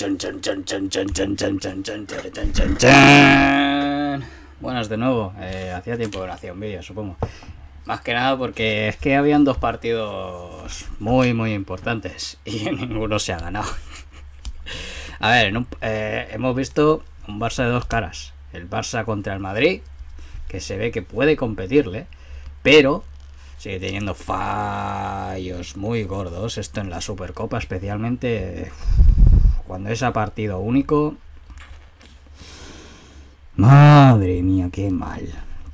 Chon, chon, chon, chon, chon, chon, chon, chon, chon, chon, chon, chon, chon. Buenas de nuevo. Hacía tiempo que no hacía un vídeo, supongo. Más que nada porque es que habían dos partidos muy importantes y ninguno se ha ganado. A ver, hemos visto un Barça de dos caras. El Barça contra el Madrid, que se ve que puede competirle, pero sigue teniendo fallos muy gordos. Esto en la Supercopa especialmente, cuando es a partido único. Madre mía, qué mal,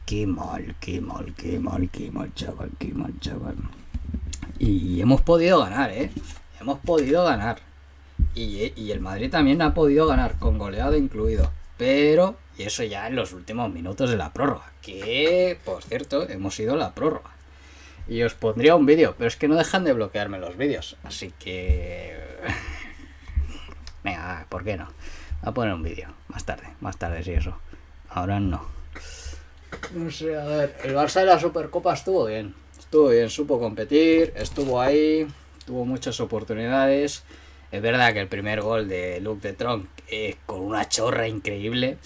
chaval. Y hemos podido ganar, hemos podido ganar. Y el Madrid también ha podido ganar, con goleado incluido. Pero, y eso ya en los últimos minutos de la prórroga. Que, por cierto, hemos ido a la prórroga. Y os pondría un vídeo, pero es que no dejan de bloquearme los vídeos. Así que... Venga, ¿por qué no? Voy a poner un vídeo. Más tarde sí eso. Ahora no. No sé, a ver. El Barça de la Supercopa estuvo bien, supo competir, estuvo ahí, tuvo muchas oportunidades. Es verdad que el primer gol de Luc de Jong con una chorra increíble.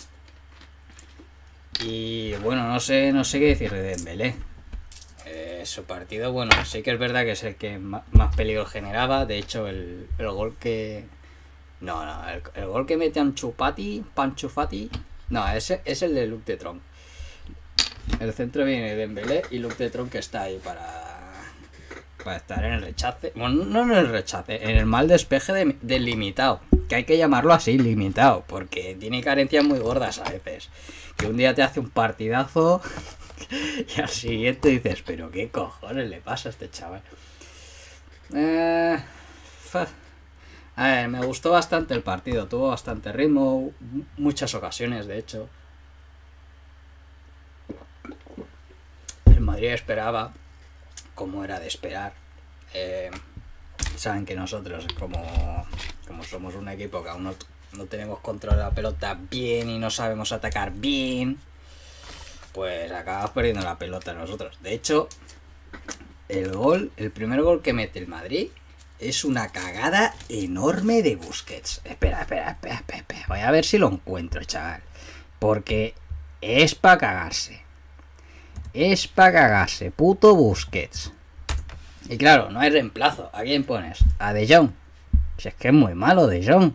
Y bueno, no sé qué decir de Dembélé. Su partido, bueno, sí que es verdad que es el que más peligro generaba. De hecho, el gol que... el gol que mete Ansu Fati, no, ese es el de Luc de Jong. El centro viene de Dembélé y Luc de Jong que está ahí para estar en el rechace. Bueno, no en el rechace, en el mal despeje del limitado. Que hay que llamarlo así, limitado, porque tiene carencias muy gordas a veces. Que un día te hace un partidazo y al siguiente dices, pero qué cojones le pasa a este chaval. A ver, me gustó bastante el partido, tuvo bastante ritmo, muchas ocasiones de hecho. El Madrid esperaba, como era de esperar. Saben que nosotros, como somos un equipo que aún no tenemos control de la pelota bien y no sabemos atacar bien, pues acabamos perdiendo la pelota nosotros. De hecho, el primer gol que mete el Madrid es una cagada enorme de Busquets. Espera. Voy a ver si lo encuentro, chaval. Porque es para cagarse. Puto Busquets. Y claro, no hay reemplazo. ¿A quién pones? A De Jong. Si es que es muy malo De Jong.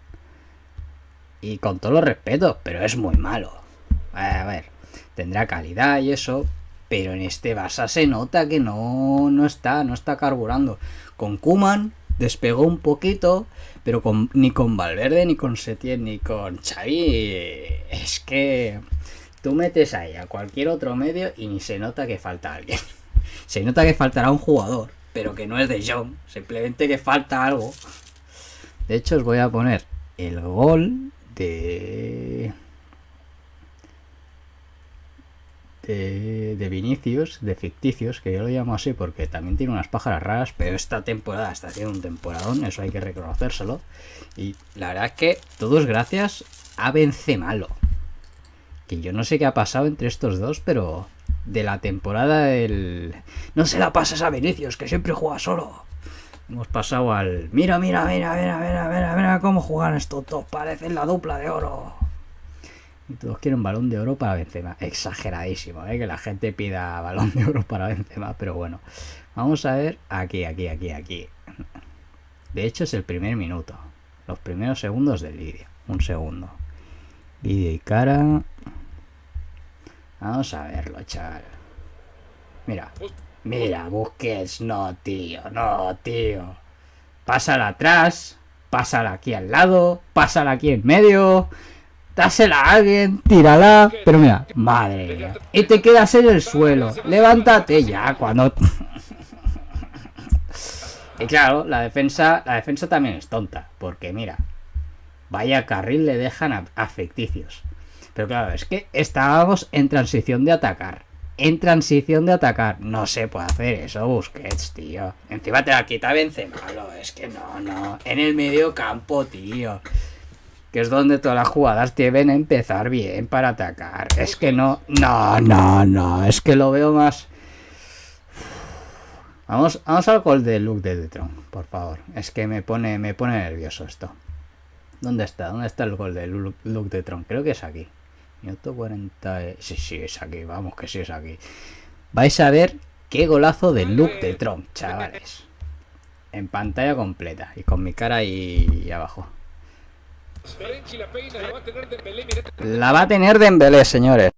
Y con todos los respetos, pero es muy malo. A ver, tendrá calidad y eso, pero en este Barça se nota que no está carburando. Con Koeman despegó un poquito, pero ni con Valverde, ni con Setién, ni con Xavi, es que tú metes ahí a cualquier otro medio y ni se nota que falta alguien. Se nota que faltará un jugador, pero que no es De Jong, simplemente que falta algo. De hecho, os voy a poner el gol de Vinicius, de ficticios, que yo lo llamo así porque también tiene unas pájaras raras, pero esta temporada está haciendo un temporadón, eso hay que reconocérselo. Y la verdad es que todo es gracias a Benzema. Que yo no sé qué ha pasado entre estos dos, pero de la temporada del... No se la pasas a Vinicius, que siempre juega solo. Hemos pasado al... Mira cómo juegan estos dos, parecen la dupla de oro. Y todos quieren balón de oro para Benzema. Exageradísimo, que la gente pida balón de oro para Benzema, pero bueno. Vamos a ver aquí. De hecho es el primer minuto. Los primeros segundos del vídeo. Un segundo. Vídeo y cara. Vamos a verlo, chaval. Mira, Busquets. No, tío. Pásala atrás. Pásala aquí al lado. Pásala aquí en medio. Dásela a alguien, tírala, pero mira, madre mía, y te quedas en el suelo, levántate ya cuando... Y claro, la defensa también es tonta, porque mira, vaya carril le dejan a ficticios. Pero claro, es que estábamos en transición de atacar, no se puede hacer eso, Busquets, tío. Encima te la quita Benzema, es que no, en el medio campo, tío. Que es donde todas las jugadas deben empezar bien para atacar. Es que no, es que lo veo más... Vamos al gol de Luc de Jong, por favor. Es que me pone nervioso esto. ¿Dónde está? ¿Dónde está el gol de Luke de Tron? Creo que es aquí. Minuto 40. Sí, sí, es aquí. Vamos, que sí es aquí. Vais a ver qué golazo de Luke de Tron, chavales. En pantalla completa. Y con mi cara ahí abajo. La va a tener Dembélé, señores.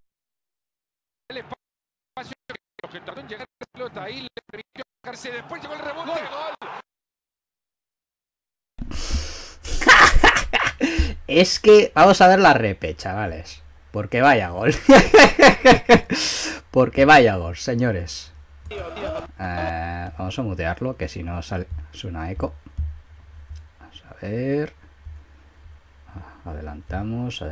Es que vamos a ver la repe, chavales. Porque vaya gol. Porque vaya gol, señores. Vamos a mutearlo, que si no sale, suena eco. Vamos a ver. Adelantamos.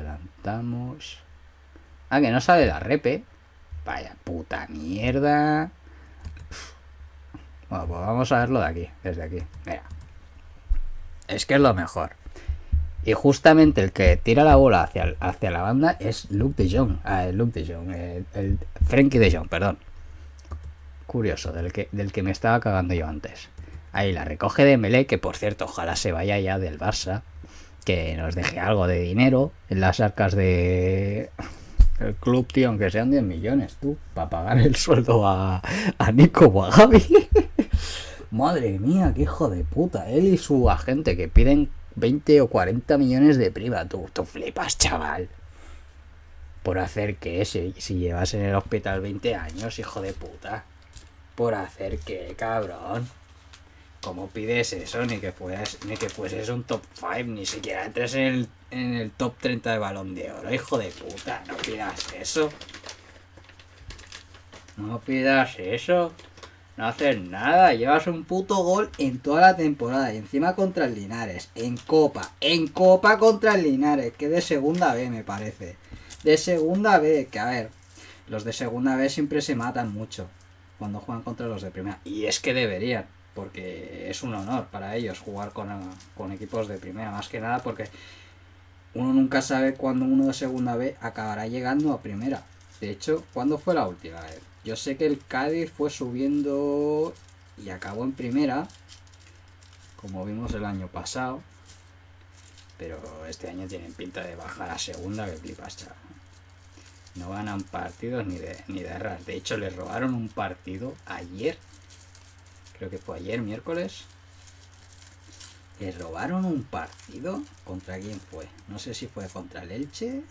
Ah, que no sale la repe. Vaya puta mierda. Bueno, pues vamos a verlo de aquí, desde aquí. Mira. Es que es lo mejor. Y justamente el que tira la bola hacia la banda es Luke de Jong. El Frenkie de Jong, perdón. Curioso, del que me estaba cagando yo antes. Ahí la recoge Dembélé, que por cierto, ojalá se vaya ya del Barça. Que nos deje algo de dinero en las arcas de el club, tío, aunque sean 10 millones, tú, para pagar el sueldo a Nico o a Gavi. Madre mía, qué hijo de puta. Él y su agente que piden 20 o 40 millones de prima. Tú flipas, chaval. ¿Por hacer qué? Si llevas en el hospital 20 años, hijo de puta. ¿Por hacer qué, cabrón? ¿Cómo pides eso? Ni que fueses un top 5, ni siquiera entres en el top 30 de Balón de Oro, hijo de puta. No pidas eso. No pidas eso. No haces nada. Llevas un puto gol en toda la temporada. Y encima contra el Linares. En Copa contra el Linares. Que de segunda B, me parece. De segunda B. Que a ver, los de segunda B siempre se matan mucho cuando juegan contra los de primera. Y es que deberían. Porque es un honor para ellos jugar con equipos de primera. Más que nada porque uno nunca sabe cuándo uno de segunda B acabará llegando a primera. De hecho, ¿cuándo fue la última vez? Yo sé que el Cádiz fue subiendo y acabó en primera, como vimos el año pasado. Pero este año tienen pinta de bajar a segunda, que flipas, chaval. No ganan partidos ni de ras. De hecho, les robaron un partido ayer. Creo que fue ayer, miércoles. Les robaron un partido. ¿Contra quién fue? No sé si fue contra el Elche.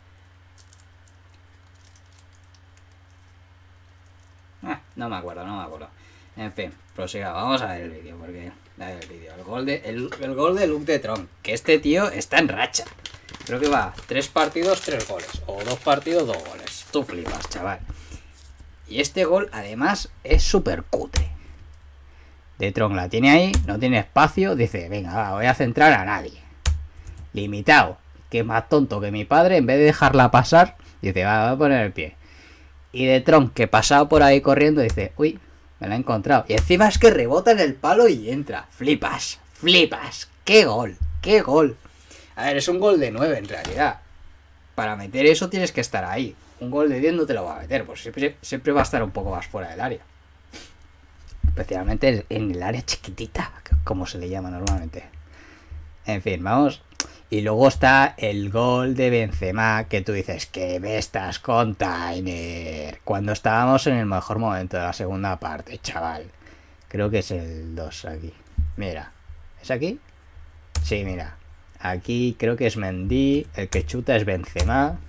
No me acuerdo. En fin, prosiga. Vamos a ver el vídeo. Porque. El gol de Luke de Tron. Que este tío está en racha. Creo que va 3 partidos, 3 goles. O 2 partidos, 2 goles. Tú flipas, chaval. Y este gol, además, es súper cutre. De Tron la tiene ahí, no tiene espacio. Dice, venga, va, voy a centrar a nadie. Limitado. Que es más tonto que mi padre. En vez de dejarla pasar, dice, va, voy a poner el pie. Y De Tron, que pasaba por ahí corriendo, dice, uy, me la he encontrado. Y encima es que rebota en el palo y entra. Flipas. Qué gol. A ver, es un gol de 9 en realidad. Para meter eso tienes que estar ahí. Un gol de 10 no te lo va a meter, pues siempre va a estar un poco más fuera del área. Especialmente en el área chiquitita, como se le llama normalmente. En fin, vamos. Y luego está el gol de Benzema, que tú dices, que bestas con Tainer. Cuando estábamos en el mejor momento de la segunda parte, chaval. Creo que es el 2 aquí. Mira, ¿es aquí? Sí, mira. Aquí creo que es Mendy. El que chuta es Benzema.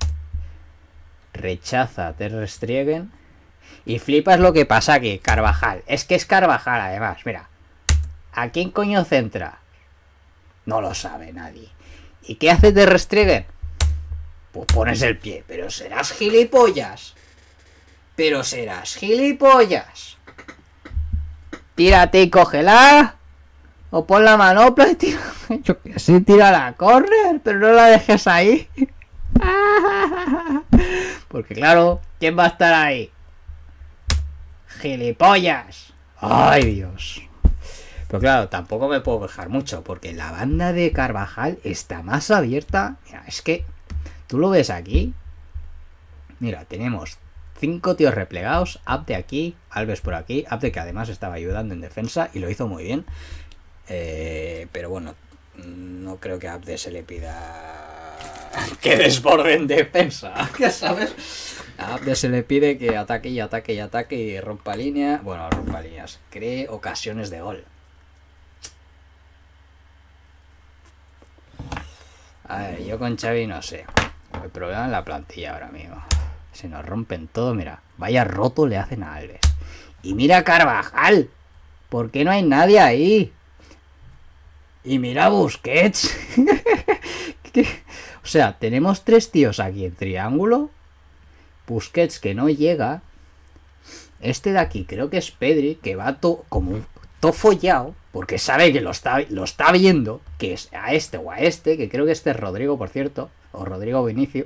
Rechaza Ter Stegen. Y flipas lo que pasa aquí, Carvajal. Es que es Carvajal, además, mira. ¿A quién coño centra? No lo sabe nadie. ¿Y qué hace Ter Stegen? Pues pones el pie. Pero serás gilipollas. Tírate y cógela. O pon la manopla y tira. Yo que sí, tira la córner, pero no la dejes ahí. Porque claro, ¿quién va a estar ahí? ¡Gilipollas! ¡Ay, Dios! Pero claro, tampoco me puedo quejar mucho, porque la banda de Carvajal está más abierta. Mira, es que tú lo ves aquí. Mira, tenemos 5 tíos replegados. Abde aquí, Alves por aquí. Abde que además estaba ayudando en defensa y lo hizo muy bien. Pero bueno, no creo que a Abde se le pida que desborde en defensa, ¿sabes? A Abde se le pide que ataque y ataque y ataque y rompa línea. Bueno, rompa líneas. Cree ocasiones de gol. A ver, yo con Xavi no sé. El problema es la plantilla ahora mismo. Se nos rompen todo, mira. Vaya roto le hacen a Alves. Y mira a Carvajal. ¿Por qué no hay nadie ahí? Y mira a Busquets. O sea, tenemos 3 tíos aquí en triángulo. Busquets que no llega. Este de aquí creo que es Pedri, que va como todo follado, porque sabe que lo está viendo, que es a este o a este, que creo que este es Rodrigo, por cierto, o Rodrigo Vinicius.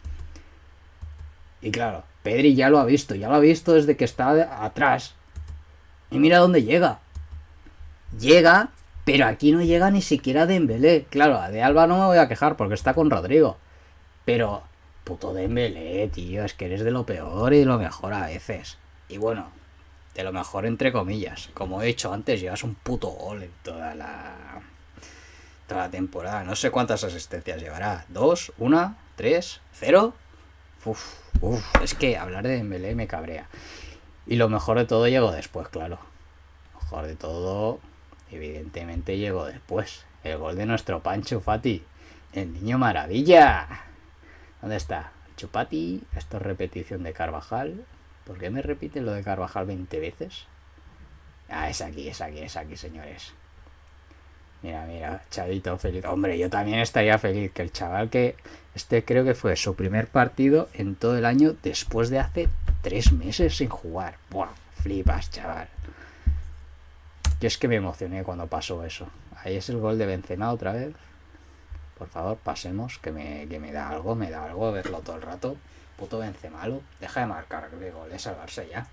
Y claro, Pedri ya lo ha visto desde que está atrás. Y mira dónde llega. Llega, pero aquí no llega ni siquiera Dembélé. Claro, a de Alba no me voy a quejar porque está con Rodrigo. Pero, puto Dembélé, tío, es que eres de lo peor y de lo mejor a veces. Y bueno, de lo mejor entre comillas. Como he dicho antes, llevas un puto gol en toda la temporada. No sé cuántas asistencias llevará. 2, 1, 3, 0. Es que hablar de Dembélé me cabrea. Y lo mejor de todo llegó después, claro. Lo mejor de todo, evidentemente, llegó después. El gol de nuestro Pancho Fati. El niño maravilla. ¿Dónde está? Chupati. Esto es repetición de Carvajal. ¿Por qué me repiten lo de Carvajal 20 veces? Ah, es aquí, señores. Mira, Chavito, feliz. Hombre, yo también estaría feliz que el chaval que... Este creo que fue su primer partido en todo el año después de hace 3 meses sin jugar. Buah, flipas, chaval. Yo es que me emocioné cuando pasó eso. Ahí es el gol de Benzema otra vez. Por favor, pasemos, que me da algo verlo todo el rato. Puto Benzemalo. Deja de marcar goles, salvarse ya.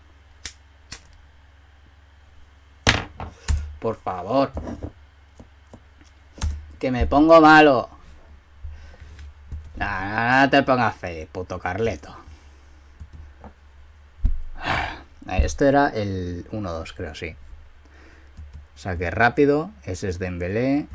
Por favor. Que me pongo malo. No te pongas feliz, puto Carleto. Esto era el 1-2, creo, sí. O sea que rápido. Ese es Dembélé.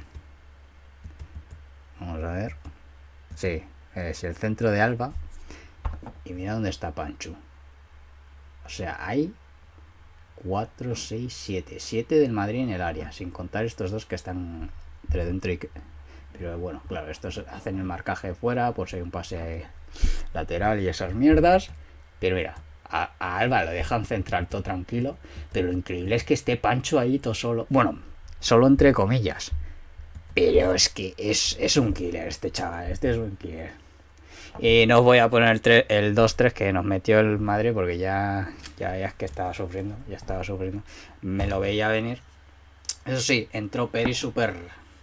Vamos a ver. Sí, es el centro de Alba. Y mira dónde está Pancho. O sea, hay 4, 6, 7. 7 del Madrid en el área. Sin contar estos dos que están entre dentro y... Pero bueno, claro, estos hacen el marcaje fuera por si hay un pase lateral y esas mierdas. Pero mira, a Alba lo dejan centrar todo tranquilo. Pero lo increíble es que esté Pancho ahí todo solo. Bueno, solo entre comillas. Pero es que es un killer este chaval. Este es un killer. Y no os voy a poner el 2-3 que nos metió el Madrid porque ya es que estaba sufriendo. Ya estaba sufriendo. Me lo veía venir. Eso sí, entró Peri súper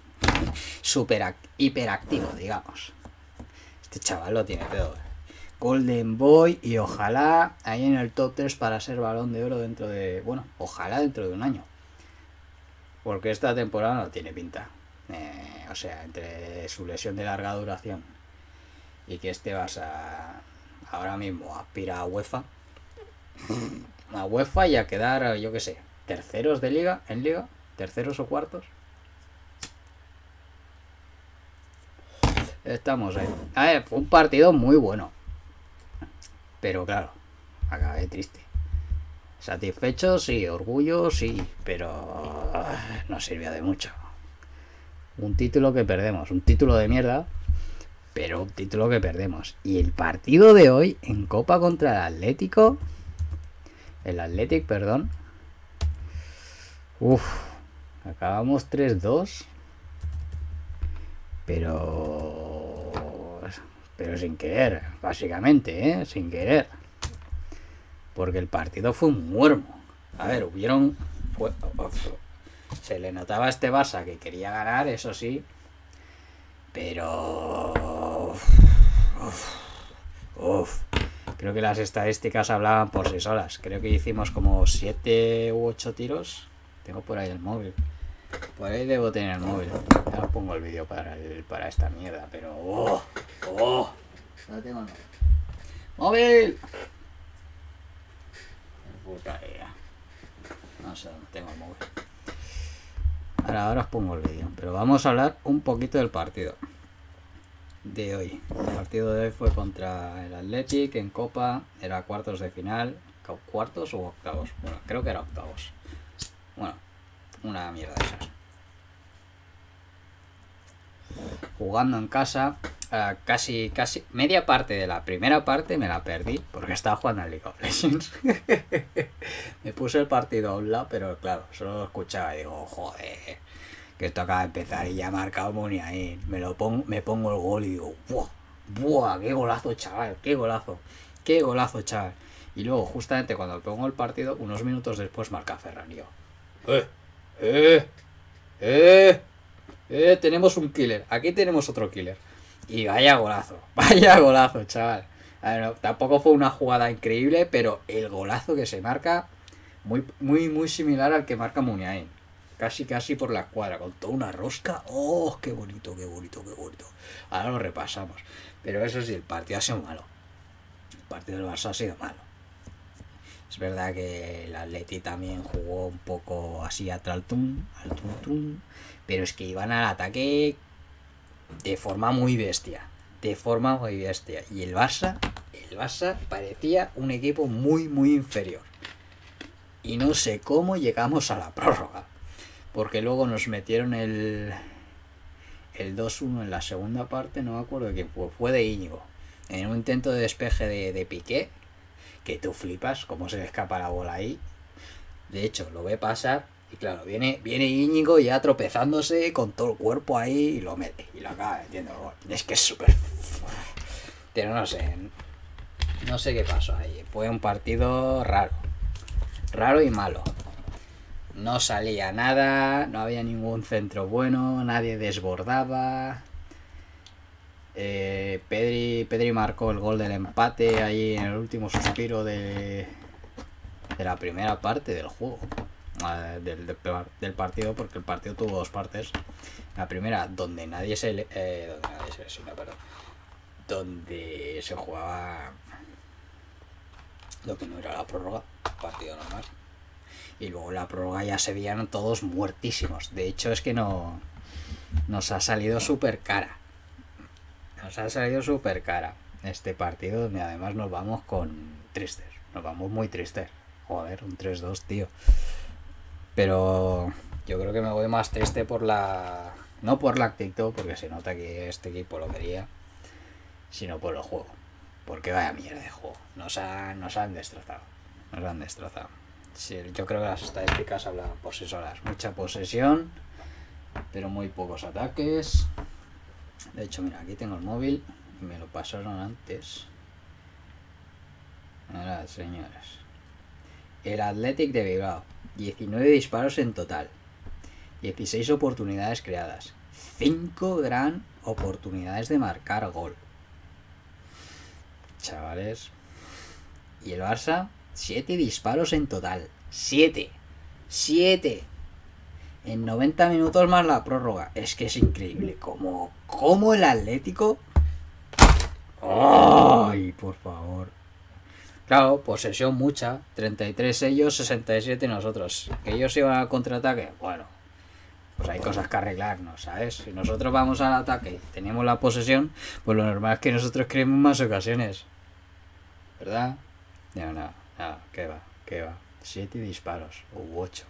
hiperactivo, digamos. Este chaval lo tiene todo. Golden Boy y ojalá ahí en el top 3 para ser Balón de Oro dentro de... Bueno, ojalá dentro de un año. Porque esta temporada no tiene pinta. O sea, entre su lesión de larga duración y que este ahora mismo aspira a UEFA. A UEFA y a quedar, yo que sé, terceros de liga, en liga, terceros o cuartos. Estamos ahí. A ver, fue un partido muy bueno. Pero claro, acabé triste. Satisfecho, sí, orgullo, sí, pero no sirvió de mucho. Un título que perdemos, un título de mierda, pero un título que perdemos. Y el partido de hoy en Copa contra el Atlético, perdón. Acabamos 3-2. Pero sin querer, básicamente, sin querer. Porque el partido fue un muermo. A ver, se le notaba a este Barça que quería ganar, eso sí. Pero... Creo que las estadísticas hablaban por sí solas. Creo que hicimos como 7 u 8 tiros. Tengo por ahí el móvil. Por ahí debo tener el móvil. Ahora pongo el vídeo para esta mierda, pero... No tengo el móvil. Puta idea. No sé dónde tengo el móvil. Ahora os pongo el vídeo, pero vamos a hablar un poquito del partido de hoy. El partido de hoy fue contra el Athletic en Copa, era cuartos de final, cuartos o octavos. Bueno, creo que era octavos. Bueno, una mierda de esas. Jugando en casa, casi media parte de la primera parte me la perdí porque estaba jugando al League of Legends. Me puse el partido a un lado, pero claro, solo lo escuchaba y digo, joder, que esto acaba de empezar y ya ha marcado Muniain. Me pongo el gol y digo, ¡buah! ¡Qué golazo, chaval! ¡Qué golazo, chaval! Y luego, justamente cuando pongo el partido, unos minutos después marca Ferran y yo, tenemos un killer, aquí tenemos otro killer. Y vaya golazo, chaval. A ver, no, tampoco fue una jugada increíble, pero el golazo que se marca, muy similar al que marca Muniain. Casi por la cuadra, con toda una rosca. ¡Oh, qué bonito! Ahora lo repasamos. Pero eso sí, el partido ha sido malo. El partido del Barça ha sido malo. Es verdad que el Atleti también jugó un poco así al tum, pero es que iban al ataque de forma muy bestia. Y el Barça parecía un equipo muy inferior. Y no sé cómo llegamos a la prórroga. Porque luego nos metieron el 2-1 en la segunda parte, no me acuerdo de quién fue. Fue de Íñigo. En un intento de despeje de Piqué, que tú flipas cómo se le escapa la bola ahí. De hecho, lo ve pasar y claro, viene Íñigo ya tropezándose con todo el cuerpo ahí y lo mete. Y lo acaba metiendo. Es que es súper... Pero no sé qué pasó ahí. Fue un partido raro y malo. No salía nada, no había ningún centro bueno, nadie desbordaba. Pedri marcó el gol del empate ahí en el último suspiro de la primera parte del juego, del partido, porque el partido tuvo dos partes. La primera, donde donde se jugaba lo que no era la prórroga, partido normal. Y luego la prórroga ya se veían todos muertísimos. De hecho, es que nos ha salido súper cara. Este partido, donde además nos vamos tristes. Nos vamos muy tristes. Joder, un 3-2, tío. Pero yo creo que me voy más triste no por la actitud, porque se nota que este equipo lo quería, sino por el juego. Porque vaya mierda de juego. Nos han destrozado. Sí, yo creo que las estadísticas hablan por sí solas. Mucha posesión, pero muy pocos ataques. De hecho, mira, aquí tengo el móvil y me lo pasaron antes. Ahora, señores. El Athletic de Bilbao, 19 disparos en total, 16 oportunidades creadas, 5 gran oportunidades de marcar gol. Chavales. Y el Barça, 7 disparos en total. 7. En 90 minutos más la prórroga. Es que es increíble. Como el Atlético. ¡Ay, por favor! Claro, posesión mucha. 33 ellos, 67 nosotros. Que ellos iban al contraataque. Bueno, pues hay cosas que arreglarnos, ¿sabes? Si nosotros vamos al ataque y tenemos la posesión, pues lo normal es que nosotros creemos más ocasiones. ¿Verdad? No, ¿qué va? 7 disparos, u 8.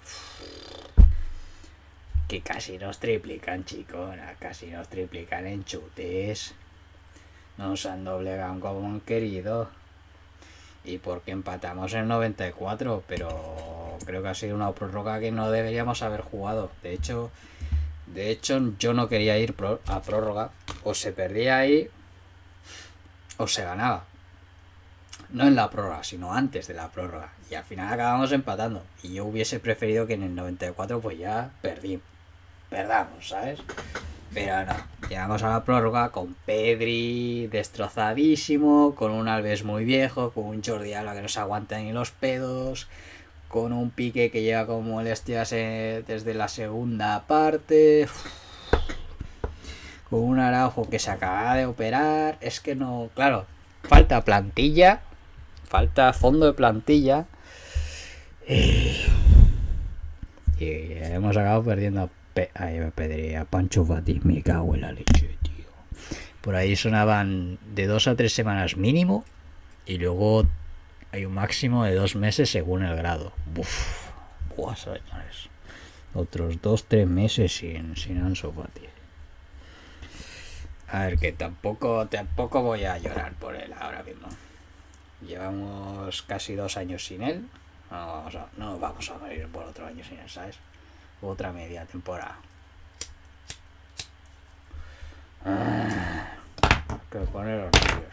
Que casi nos triplican, chicos. Casi nos triplican en chutes. Nos han doblegado como han querido. Y porque empatamos en 94, pero creo que ha sido una prórroga que no deberíamos haber jugado. De hecho yo no quería ir a prórroga. O se perdía ahí o se ganaba. No en la prórroga, sino antes de la prórroga. Y al final acabamos empatando. Y yo hubiese preferido que en el 94 pues ya perdamos, ¿sabes? Pero no, llegamos a la prórroga con Pedri destrozadísimo, con un Alves muy viejo, con un Jordi Alba que no se aguanta ni los pedos, con un Piqué que lleva con molestias desde la segunda parte, con un Araujo que se acaba de operar. Es que no, claro, falta plantilla, falta fondo de plantilla y hemos acabado perdiendo Ahí me pediría Pancho Fati, me cago en la leche, tío. Por ahí sonaban de 2 a 3 semanas mínimo. Y luego hay un máximo de 2 meses según el grado. Uf, buah, señores. Otros 2-3 meses sin Ansu Fati. A ver, que tampoco voy a llorar por él ahora mismo. Llevamos casi 2 años sin él. No vamos a morir por otro año sin él, ¿sabes? Otra media temporada. Que poner los nervios.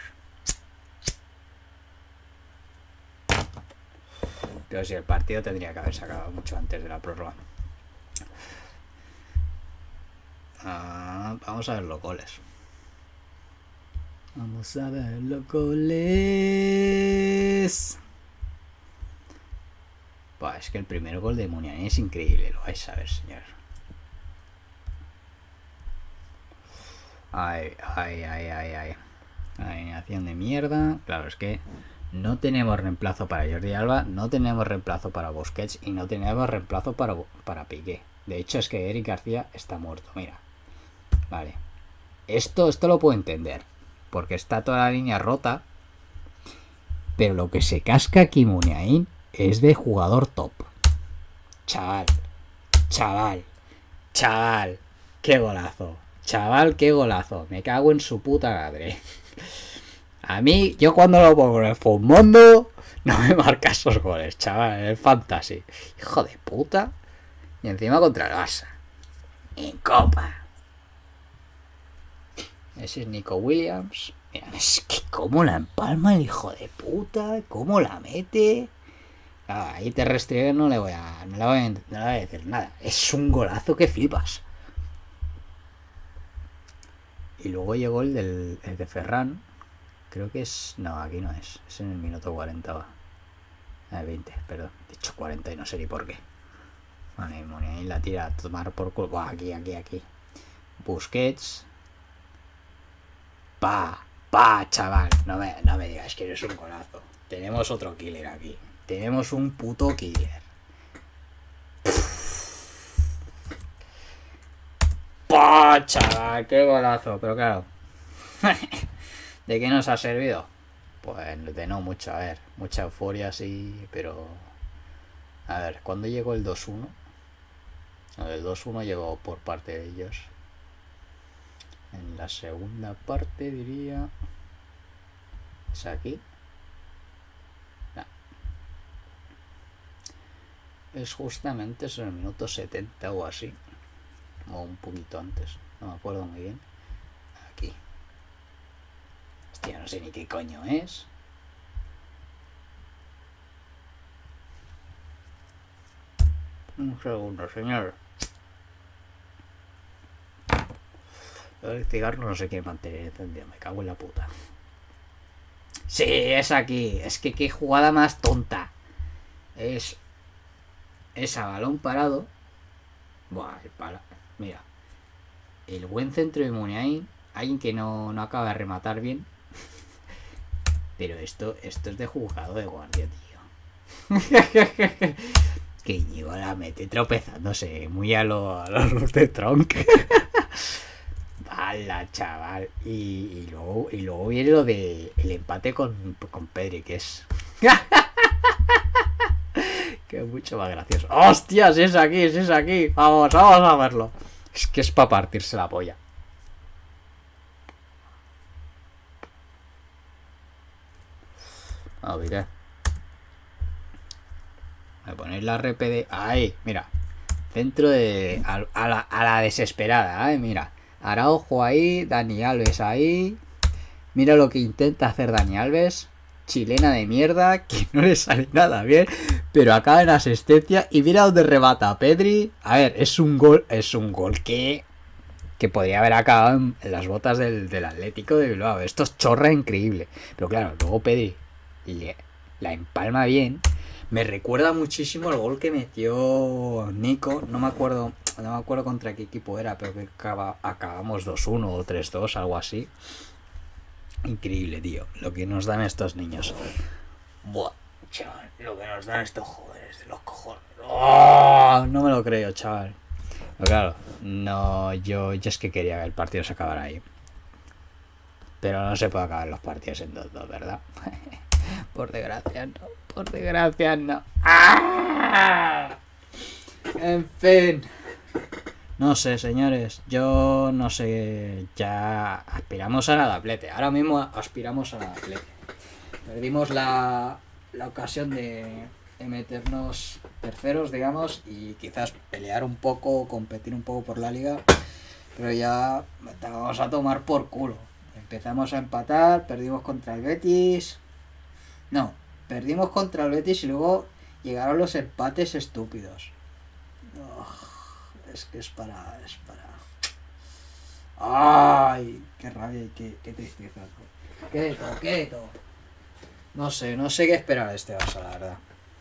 Pero si el partido tendría que haberse acabado mucho antes de la prórroga. Vamos a ver los goles. Vamos a ver los goles. Bah, es que el primer gol de Muniain es increíble, lo vais a ver, señor. Ay. Alineación de mierda. Claro, es que no tenemos reemplazo para Jordi Alba, no tenemos reemplazo para Busquets y no tenemos reemplazo para Piqué. De hecho, es que Eric García está muerto, mira. Vale. Esto lo puedo entender, porque está toda la línea rota. Pero lo que se casca aquí Muniain es de jugador top. Chaval. Qué golazo. Chaval, qué golazo. Me cago en su puta madre. A mí, yo cuando lo pongo en el Fumondo, no me marca esos goles, chaval. En el Fantasy. Hijo de puta. Y encima contra el Barça. En Copa. Ese es Nico Williams. Mira, es que cómo la empalma el hijo de puta. Cómo la mete. Ahí Ter Stegen no le voy a decir nada. Es un golazo que flipas. Y luego llegó el de Ferran. Creo que es... No, aquí no es. Es en el minuto 40. Va. 20, perdón. He dicho 40 y no sé ni por qué. Vale, Muniain la tira a tomar por culo. Buah, aquí. Busquets. Chaval. No me digas que eres un golazo. Tenemos otro killer aquí. Tenemos un puto killer. Chaval, qué golazo. Pero claro. ¿De qué nos ha servido? Pues de no mucho, a ver. Mucha euforia, sí, pero... A ver, ¿cuándo llegó el 2-1? El 2-1 llegó por parte de ellos. En la segunda parte diría... ¿Es aquí? No. Es justamente en el minuto 70 o así. O un poquito antes. No me acuerdo muy bien. Aquí. Hostia, no sé ni qué coño es. Un segundo, señor. El cigarro no se quiere mantener encendido. Me cago en la puta. Sí, es aquí. Es que qué jugada más tonta. Es a balón parado. Buah, el palo. Mira. El buen centro de Muniain. Alguien que no acaba de rematar bien. Pero esto es de juzgado de guardia, tío. Que Íñigo la mete tropezándose. Muy a los de Tronc. ¡Hala, chaval! Y luego viene lo de el empate con Pedri, que es... que es mucho más gracioso. ¡Hostia! Si es aquí! Vamos a verlo. Es que es para partirse la polla. A ver. Voy a poner la RPD. ¡Ahí! Mira. Centro de... A la desesperada, mira. Araujo ahí, Dani Alves ahí. Mira lo que intenta hacer Dani Alves. Chilena de mierda, que no le sale nada bien, pero acaba en asistencia. Y mira dónde remata Pedri. A ver, es un gol que podría haber acabado en las botas del Atlético de Bilbao. Esto es chorra increíble. Pero claro, luego Pedri la empalma bien. Me recuerda muchísimo el gol que metió Nico. No me acuerdo contra qué equipo era, pero que acabamos 2-1 o 3-2, algo así. Increíble, tío. Lo que nos dan estos niños. Buah, chaval. Lo que nos dan estos jóvenes de los cojones. ¡Oh! No me lo creo, chaval. Pero claro, no, yo es que quería que el partido se acabara ahí. Pero no se puede acabar los partidos en 2-2, ¿verdad? Por desgracia, no. Por desgracia, no. ¡Ah! En fin. No sé, señores. Yo no sé. Ya aspiramos a la doblete. Ahora mismo aspiramos a la doblete. Perdimos la ocasión de meternos terceros, digamos, y quizás pelear un poco, competir un poco por la liga. Pero ya vamos a tomar por culo. Empezamos a empatar, perdimos contra el Betis. No, perdimos contra el Betis y luego llegaron los empates estúpidos. Es que es para... ¡Ay! ¡Qué rabia y qué tristeza! ¡Qué de todo! No sé qué esperar de este Barça, la verdad.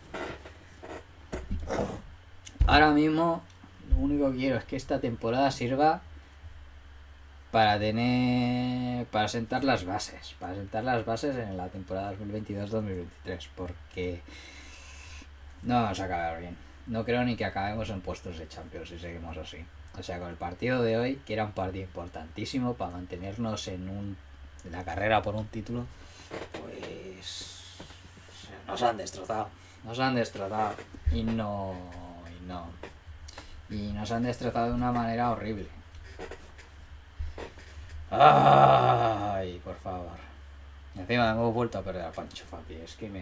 Ahora mismo, lo único que quiero es que esta temporada sirva para sentar las bases. Para sentar las bases en la temporada 2022-2023. Porque no vamos a acabar bien. No creo ni que acabemos en puestos de Champions si seguimos así. O sea, con el partido de hoy, que era un partido importantísimo para mantenernos en la carrera por un título, pues nos han destrozado. Y nos han destrozado de una manera horrible. Ay, por favor. Encima hemos vuelto a perder a Pancho Fati. Es que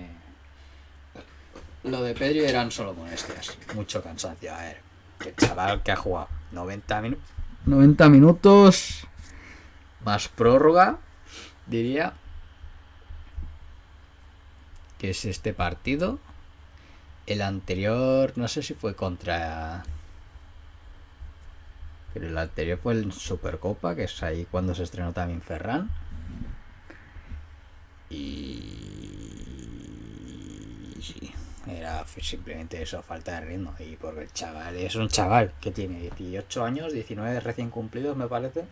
lo de Pedri eran solo molestias. Mucho cansancio. A ver, el chaval que ha jugado 90 minutos más prórroga, diría, que es este partido. El anterior, no sé si fue contra... Pero el anterior fue el Supercopa, que es ahí cuando se estrenó también Ferran. Y... sí, era simplemente eso, falta de ritmo. Y porque el chaval es un chaval que tiene 18 años, 19 recién cumplidos, me parece.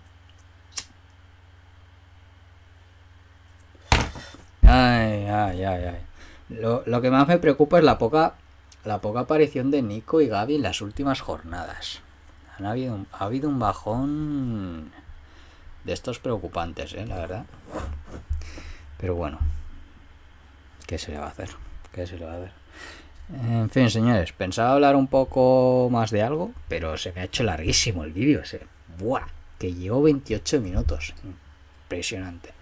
Ay. Lo que más me preocupa es la poca aparición de Nico y Gavi en las últimas jornadas. Ha habido un bajón de estos preocupantes, la verdad. Pero bueno, ¿qué se le va a hacer? En fin, señores, pensaba hablar un poco más de algo, pero se me ha hecho larguísimo el vídeo ese. ¡Buah! Que llevo 28 minutos. Impresionante.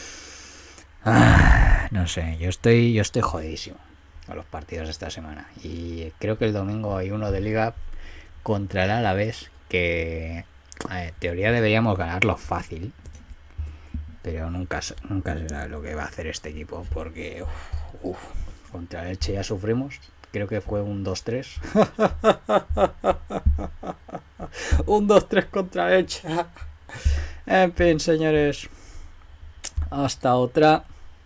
No sé, yo estoy jodidísimo a los partidos de esta semana. Y creo que el domingo hay uno de Liga contra el Alavés que en teoría deberíamos ganarlo fácil, pero nunca será lo que va a hacer este equipo, porque contra el Elche ya sufrimos. Creo que fue un 2-3. Un 2-3 contra el Elche. En fin, señores, hasta otra.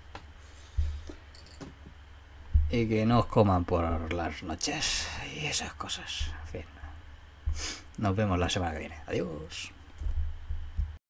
Y que no os coman por las noches y esas cosas. En fin. Nos vemos la semana que viene. Adiós.